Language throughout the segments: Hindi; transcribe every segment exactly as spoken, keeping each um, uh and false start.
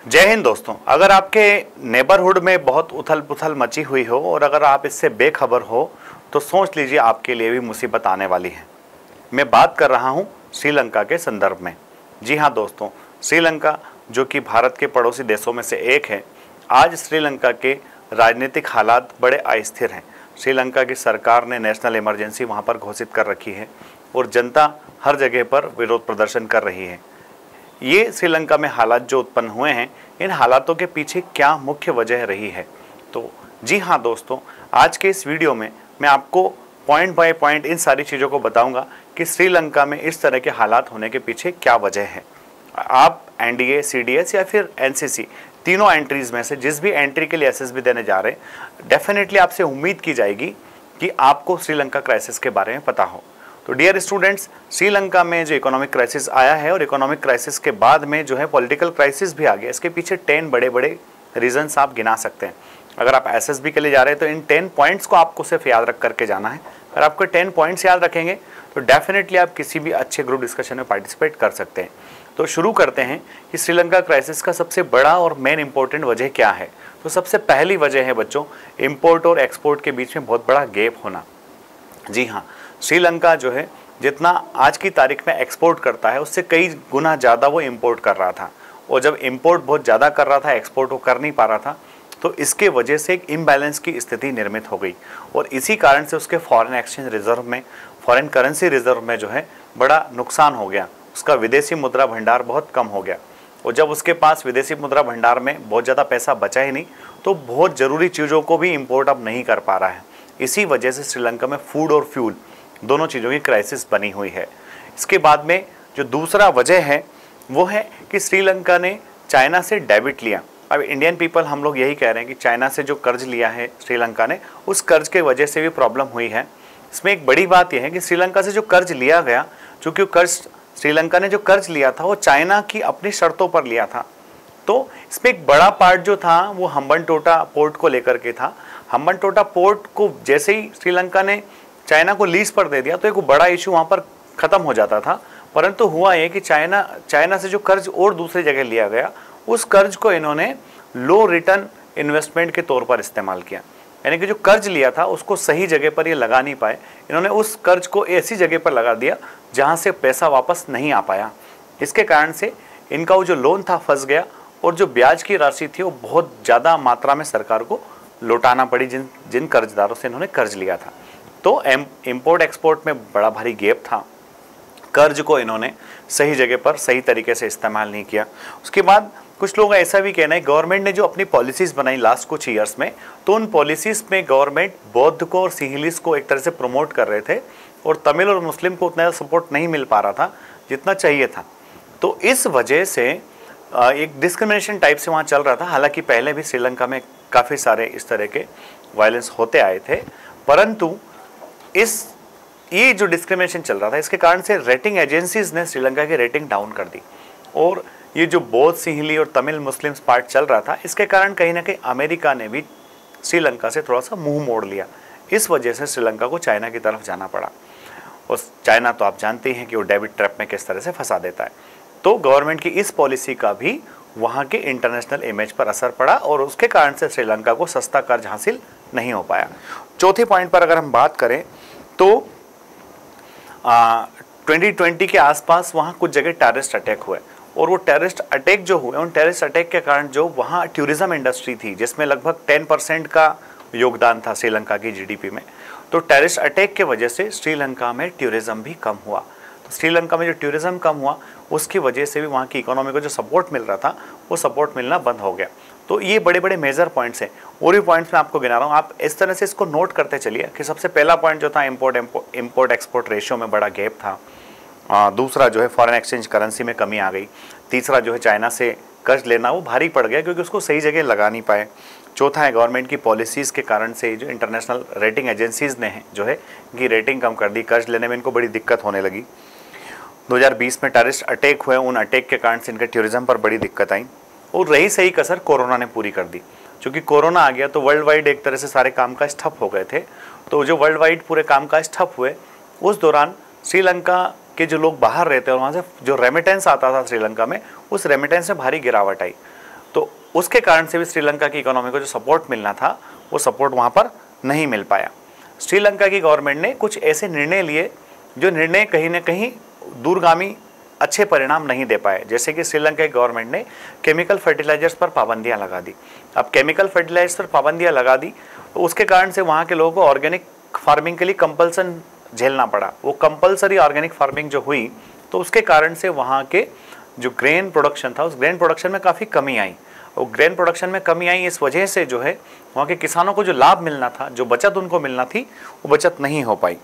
जय हिंद दोस्तों। अगर आपके नेबरहुड में बहुत उथल पुथल मची हुई हो और अगर आप इससे बेखबर हो तो सोच लीजिए आपके लिए भी मुसीबत आने वाली है। मैं बात कर रहा हूँ श्रीलंका के संदर्भ में। जी हाँ दोस्तों, श्रीलंका जो कि भारत के पड़ोसी देशों में से एक है, आज श्रीलंका के राजनीतिक हालात बड़े अस्थिर हैं। श्रीलंका की सरकार ने नेशनल इमरजेंसी वहाँ पर घोषित कर रखी है और जनता हर जगह पर विरोध प्रदर्शन कर रही है। ये श्रीलंका में हालात जो उत्पन्न हुए हैं, इन हालातों के पीछे क्या मुख्य वजह रही है? तो जी हाँ दोस्तों, आज के इस वीडियो में मैं आपको पॉइंट बाय पॉइंट इन सारी चीज़ों को बताऊंगा कि श्रीलंका में इस तरह के हालात होने के पीछे क्या वजह है। आप एनडीए, सीडीएस या फिर एनसीसी, तीनों एंट्रीज में से जिस भी एंट्री के लिए एसएसबी देने जा रहे हैं, डेफिनेटली आपसे उम्मीद की जाएगी कि आपको श्रीलंका क्राइसिस के बारे में पता हो। तो डियर स्टूडेंट्स, श्रीलंका में जो इकोनॉमिक क्राइसिस आया है और इकोनॉमिक क्राइसिस के बाद में जो है पॉलिटिकल क्राइसिस भी आ गया, इसके पीछे टेन बड़े बड़े रीजंस आप गिना सकते हैं। अगर आप एसएसबी के लिए जा रहे हैं तो इन टेन पॉइंट्स को आपको सिर्फ याद रख करके जाना है। अगर आपको टेन पॉइंट्स याद रखेंगे तो डेफिनेटली आप किसी भी अच्छे ग्रुप डिस्कशन में पार्टिसिपेट कर सकते हैं। तो शुरू करते हैं कि श्रीलंका क्राइसिस का सबसे बड़ा और मेन इंपॉर्टेंट वजह क्या है। तो सबसे पहली वजह है बच्चों, इम्पोर्ट और एक्सपोर्ट के बीच में बहुत बड़ा गैप होना। जी हाँ, श्रीलंका जो है जितना आज की तारीख में एक्सपोर्ट करता है उससे कई गुना ज़्यादा वो इंपोर्ट कर रहा था, और जब इंपोर्ट बहुत ज़्यादा कर रहा था, एक्सपोर्ट वो कर नहीं पा रहा था, तो इसके वजह से एक इम्बैलेंस की स्थिति निर्मित हो गई और इसी कारण से उसके फॉरेन एक्सचेंज रिजर्व में, फॉरेन करेंसी रिजर्व में जो है बड़ा नुकसान हो गया। उसका विदेशी मुद्रा भंडार बहुत कम हो गया और जब उसके पास विदेशी मुद्रा भंडार में बहुत ज़्यादा पैसा बचा ही नहीं तो बहुत ज़रूरी चीज़ों को भी इम्पोर्ट अब नहीं कर पा रहा है। इसी वजह से श्रीलंका में फूड और फ्यूल दोनों चीज़ों की क्राइसिस बनी हुई है। इसके बाद में जो दूसरा वजह है वो है कि श्रीलंका ने चाइना से डेबिट लिया। अब इंडियन पीपल हम लोग यही कह रहे हैं कि चाइना से जो कर्ज लिया है श्रीलंका ने, उस कर्ज के वजह से भी प्रॉब्लम हुई है। इसमें एक बड़ी बात यह है कि श्रीलंका से जो कर्ज लिया गया, चूँकि कर्ज श्रीलंका ने जो कर्ज लिया था वो चाइना की अपनी शर्तों पर लिया था, तो इसमें एक बड़ा पार्ट जो था वो हम्बनटोटा पोर्ट को लेकर के था। हम्बनटोटा पोर्ट को जैसे ही श्रीलंका ने चाइना को लीज पर दे दिया तो एक बड़ा इशू वहाँ पर ख़त्म हो जाता था। परंतु हुआ ये कि चाइना चाइना से जो कर्ज और दूसरी जगह लिया गया, उस कर्ज को इन्होंने लो रिटर्न इन्वेस्टमेंट के तौर पर इस्तेमाल किया। यानी कि जो कर्ज लिया था उसको सही जगह पर ये लगा नहीं पाए, इन्होंने उस कर्ज को ऐसी जगह पर लगा दिया जहाँ से पैसा वापस नहीं आ पाया। इसके कारण से इनका वो जो लोन था फंस गया और जो ब्याज की राशि थी वो बहुत ज़्यादा मात्रा में सरकार को लौटाना पड़ी, जिन जिन कर्जदारों से इन्होंने कर्ज लिया था। तो इम्पोर्ट एक्सपोर्ट में बड़ा भारी गैप था, कर्ज को इन्होंने सही जगह पर सही तरीके से इस्तेमाल नहीं किया। उसके बाद कुछ लोग ऐसा भी कहना है, गवर्नमेंट ने जो अपनी पॉलिसीज़ बनाई लास्ट कुछ ईयर्स में, तो उन पॉलिसीज़ में गवर्नमेंट बौद्ध को और सिंहलीस को एक तरह से प्रमोट कर रहे थे और तमिल और मुस्लिम को उतना सपोर्ट नहीं मिल पा रहा था जितना चाहिए था। तो इस वजह से एक डिस्क्रिमिनेशन टाइप से वहाँ चल रहा था। हालांकि पहले भी श्रीलंका में काफ़ी सारे इस तरह के वायलेंस होते आए थे, परंतु इस ये जो डिस्क्रिमिनेशन चल रहा था इसके कारण से रेटिंग एजेंसीज ने श्रीलंका की रेटिंग डाउन कर दी और ये जो बौद्ध, सिंहली और तमिल मुस्लिम्स पार्ट चल रहा था, इसके कारण कहीं ना कहीं अमेरिका ने भी श्रीलंका से थोड़ा सा मुंह मोड़ लिया। इस वजह से श्रीलंका को चाइना की तरफ जाना पड़ा और चाइना तो आप जानते हैं कि वो डेबिट ट्रैप में किस तरह से फंसा देता है। तो गवर्नमेंट की इस पॉलिसी का भी वहाँ के इंटरनेशनल इमेज पर असर पड़ा और उसके कारण से श्रीलंका को सस्ता कर्ज हासिल नहीं हो पाया। चौथे पॉइंट पर अगर हम बात करें तो ट्वेंटी ट्वेंटी के आसपास वहाँ कुछ जगह टेररिस्ट अटैक हुए और वो टेररिस्ट अटैक जो हुए, उन टेररिस्ट अटैक के कारण जो वहाँ टूरिज्म इंडस्ट्री थी जिसमें लगभग टेन परसेंट का योगदान था श्रीलंका की जीडीपी में, तो टेररिस्ट अटैक के वजह से श्रीलंका में टूरिज्म भी कम हुआ। तो श्रीलंका में जो टूरिज्म कम हुआ उसकी वजह से भी वहाँ की इकोनॉमी को जो सपोर्ट मिल रहा था वो सपोर्ट मिलना बंद हो गया। तो ये बड़े बड़े मेजर पॉइंट्स हैं और भी पॉइंट्स मैं आपको गिना रहा हूँ, आप इस तरह से इसको नोट करते चलिए कि सबसे पहला पॉइंट जो था इम्पोर्ट इम्पोर्ट एक्सपोर्ट रेशियो में बड़ा गैप था। आ, दूसरा जो है फॉरेन एक्सचेंज करेंसी में कमी आ गई। तीसरा जो है चाइना से कर्ज लेना वो भारी पड़ गया क्योंकि उसको सही जगह लगा नहीं पाए। चौथा है गवर्नमेंट की पॉलिसीज़ के कारण से जो इंटरनेशनल रेटिंग एजेंसीज़ ने जो है इनकी रेटिंग कम कर दी, कर्ज लेने में इनको बड़ी दिक्कत होने लगी। दो हज़ार बीस में टेररिस्ट अटैक हुए, उन अटैक के कारण से इनके टूरिज्म पर बड़ी दिक्कत आई और रही सही कसर कोरोना ने पूरी कर दी। क्योंकि कोरोना आ गया तो वर्ल्ड वाइड एक तरह से सारे कामकाज ठप हो गए थे। तो जो वर्ल्ड वाइड पूरे कामकाज ठप हुए उस दौरान श्रीलंका के जो लोग बाहर रहते हैं और वहाँ से जो रेमिटेंस आता था श्रीलंका में, उस रेमिटेंस में भारी गिरावट आई। तो उसके कारण से भी श्रीलंका की इकोनॉमी को जो सपोर्ट मिलना था वो सपोर्ट वहाँ पर नहीं मिल पाया। श्रीलंका की गवर्नमेंट ने कुछ ऐसे निर्णय लिए जो निर्णय कहीं ना कहीं दूरगामी अच्छे परिणाम नहीं दे पाए। जैसे कि श्रीलंका की गवर्नमेंट ने केमिकल फर्टिलाइजर्स पर पाबंदियां लगा दी। अब केमिकल फर्टिलाइजर्स पर पाबंदियां लगा दी तो उसके कारण से वहाँ के लोगों को ऑर्गेनिक फार्मिंग के लिए कंपल्सन झेलना पड़ा। वो कंपल्सरी ऑर्गेनिक फार्मिंग जो हुई तो उसके कारण से वहाँ के जो ग्रेन प्रोडक्शन था उस ग्रेन प्रोडक्शन में काफ़ी कमी आई। और ग्रेन प्रोडक्शन में कमी आई इस वजह से जो है वहाँ के किसानों को जो लाभ मिलना था, जो बचत उनको मिलना थी, वो बचत नहीं हो पाई।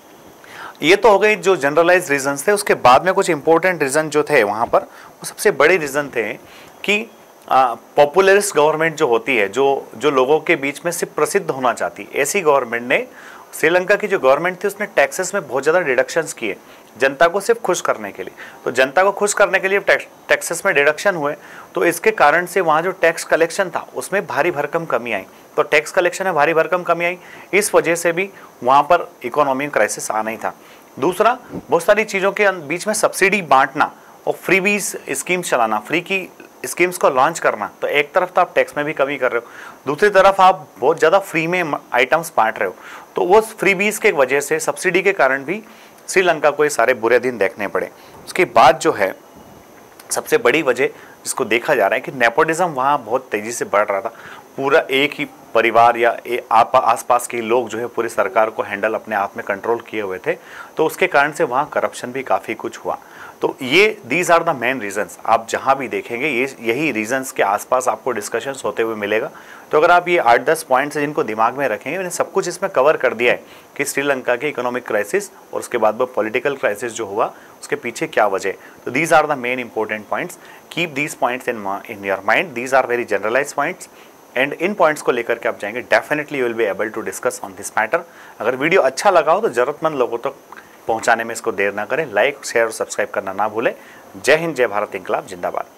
ये तो हो गई जो जनरलाइज रीजंस थे। उसके बाद में कुछ इंपॉर्टेंट रीजन जो थे वहाँ पर, वो सबसे बड़े रीजन थे कि पॉपुलरिस्ट गवर्नमेंट जो होती है, जो जो लोगों के बीच में सिर्फ प्रसिद्ध होना चाहती, ऐसी गवर्नमेंट ने, श्रीलंका की जो गवर्नमेंट थी उसने टैक्सेस में बहुत ज़्यादा डिडक्शंस किए जनता को सिर्फ खुश करने के लिए। तो जनता को खुश करने के लिए टैक्स टैक्सेस में डिडक्शन हुए तो इसके कारण से वहाँ जो टैक्स कलेक्शन था उसमें भारी भरकम कमी आई। तो टैक्स कलेक्शन में भारी भरकम कमी आई, इस वजह से भी वहाँ पर इकोनॉमिक क्राइसिस आना ही था। दूसरा, बहुत सारी चीज़ों के बीच में सब्सिडी बांटना और फ्रीबीज स्कीम्स चलाना, फ्री की स्कीम्स को लॉन्च करना। तो एक तरफ तो आप टैक्स में भी कमी कर रहे हो, दूसरी तरफ आप बहुत ज़्यादा फ्री में आइटम्स बांट रहे हो। तो वो फ्रीबीज के वजह से, सब्सिडी के कारण भी श्रीलंका को ये सारे बुरे दिन देखने पड़े। उसके बाद जो है सबसे बड़ी वजह जिसको देखा जा रहा है कि नेपोटिज्म वहाँ बहुत तेज़ी से बढ़ रहा था। पूरा एक ही परिवार या आप आसपास के लोग जो है पूरी सरकार को हैंडल अपने आप में कंट्रोल किए हुए थे। तो उसके कारण से वहाँ करप्शन भी काफ़ी कुछ हुआ। तो ये these are the main reasons. आप जहाँ भी देखेंगे ये यही रीजंस के आसपास आपको डिस्कशंस होते हुए मिलेगा। तो अगर आप ये आठ दस पॉइंट्स जिनको दिमाग में रखेंगे, मैंने सब कुछ इसमें कवर कर दिया है कि श्रीलंका के इकोनॉमिक क्राइसिस और उसके बाद वो पॉलिटिकल क्राइसिस जो हुआ उसके पीछे क्या वजह। तो these are the main important points. Keep these points in in your mind. These are very generalise points and इन पॉइंट्स को लेकर के आप जाएंगे, definitely you will be able to discuss on this matter. अगर वीडियो अच्छा लगा हो तो ज़रूरतमंद लोगों तक तो पहुंचाने में इसको देर ना करें। लाइक, शेयर और सब्सक्राइब करना ना भूलें। जय हिंद, जय भारत, इंकलाब जिंदाबाद।